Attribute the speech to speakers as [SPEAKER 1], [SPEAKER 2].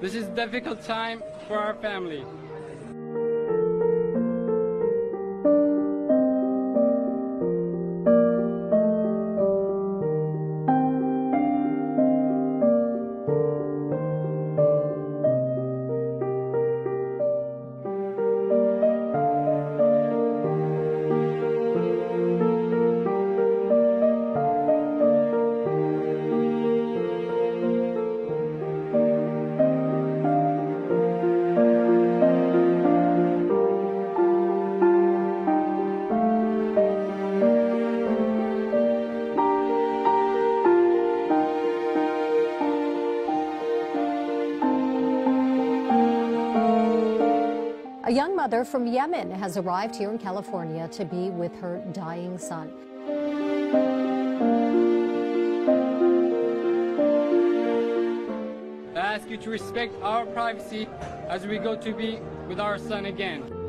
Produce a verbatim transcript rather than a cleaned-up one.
[SPEAKER 1] This is a difficult time for our family.
[SPEAKER 2] A young mother from Yemen has arrived here in California to be with her dying son.
[SPEAKER 1] I ask you to respect our privacy as we go to be with our son again.